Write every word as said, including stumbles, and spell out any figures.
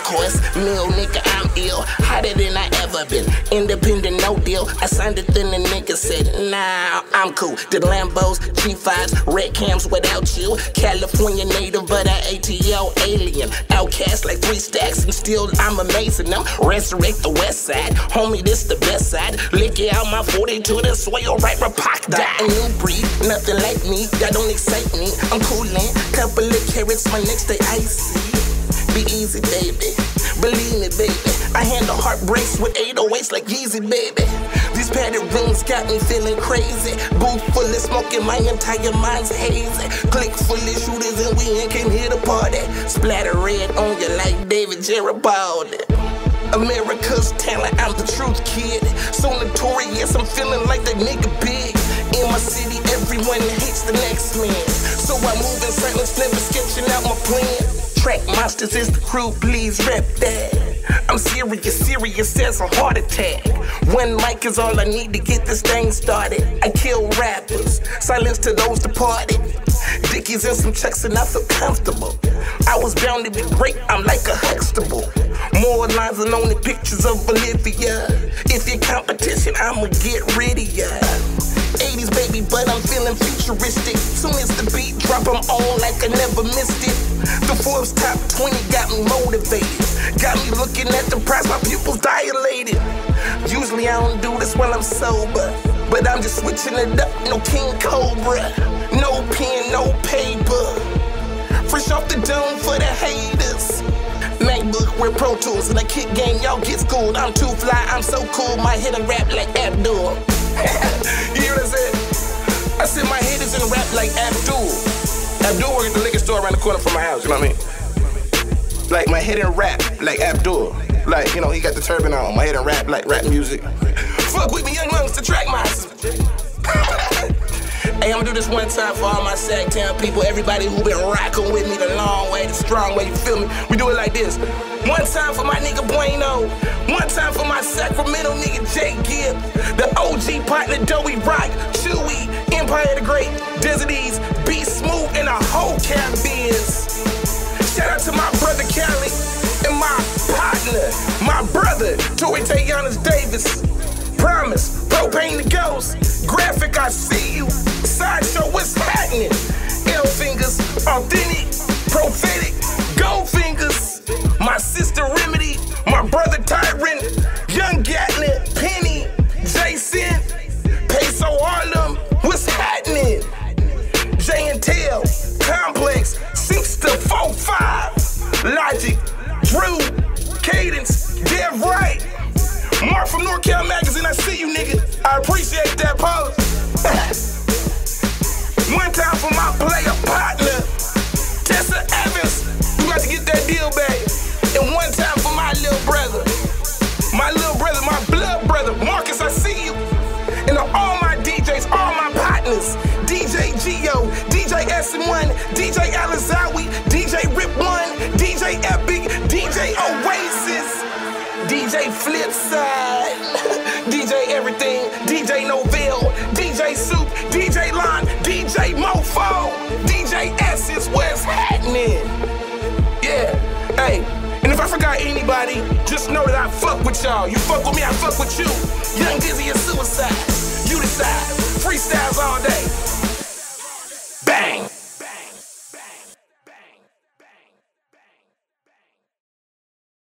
course, meal nigga, I'm ill. Hotter than I ever been. Independent, no deal. I signed it, then the nigga said, nah, I'm cool. The Lambos, G fives, red cams without you. California native, but I A T L alien. Outcast like three stacks, and still I'm amazing them. Resurrect the west side. Homie, this the best side. Lick it out my forty-two, then sway right for Pac. That a new breed, nothing like me. That don't excite me. I'm coolin'. Couple of carrots, my next day icy. Be easy, baby. Believe me, baby. I handle heartbreaks with eight oh eights like Yeezy, baby. These padded rooms got me feeling crazy. Booth full of smoke and my entire mind's hazy. Click full of shooters and we ain't came here to party. Splatter red on you like David Garibaldi. America's talent, I'm the truth, kid. So notorious, I'm feeling like that nigga big. In my city, everyone hates the next man. So I move in silence, never sketching out my plan. Track monsters is the crew, please rep that. I'm serious, serious as a heart attack. One mic is all I need to get this thing started. I kill rappers, silence to those departed. Dickies and some checks and I feel comfortable. I was bound to be great, I'm like a Huxtable. More lines than only pictures of Bolivia. If your competition, I'ma get rid of ya. eighties baby, but I'm feeling futuristic. Soon as the beat drop, I'm on like I never missed it. The Forbes top twenty got me motivated. Got me looking at the price, my pupils dilated. Usually I don't do this while I'm sober, but I'm just switching it up, no King Cobra. No pen, no paper. Fresh off the dome for the haters. MacBook with Pro Tools and a kick game, y'all get schooled. I'm too fly, I'm so cool, my head and rap like Abdul. You hear what I said? I said my head is in rap like Abdul. Abdul works at the liquor store around the corner from my house, you know what I mean? Like my head and rap like Abdul. Like, you know, he got the turban on, my head and rap like rap music. Fuck with me, young lungs to track masters. Hey, I'ma do this one time for all my Sacktown people, everybody who been rockin' with me the long way, the strong way, you feel me? We do it like this. One time for my nigga Bueno. One time for my Sacramento nigga Jay Gibb. The O G partner Doey Rock, Chewy, Empire the Great, Desert Ease, Be Smooth, and a whole cab biz. Shout out to my brother Cali and my partner, my brother, Tory Tayanis Davis. Promise, Propane the Ghost, Graphic, I see you. Sideshow, what's happening? L Fingers, Authentic, Prophetic, Gold Fingers. My sister Remedy, my brother Tyrant, Young Gatlin, Penny, Jason, Peso Harlem, what's happening? Jay and Tail, Complex, six to four five, Logic, Drew, Cadence, Dev Right. Mark from NorCal Magazine, I see you, nigga. I appreciate that pose. One time for my player partner, Tessa Evans. You got to get that deal, babe. And one time for my little brother, my little brother, my blood brother, Marcus, I see you. And all my D Js, all my partners, D J Geo, D J S M one, D J Alizawi, D J Rip one, D J Epic, D J Oasis, D J Flipside, D J Everything, D J Novell, D J Soup, D J Lon, D J Mofo, D J Essence, what's happening? Yeah, hey, and if I forgot anybody, just know that I fuck with y'all. You fuck with me, I fuck with you. Young Dizzy and Suicide.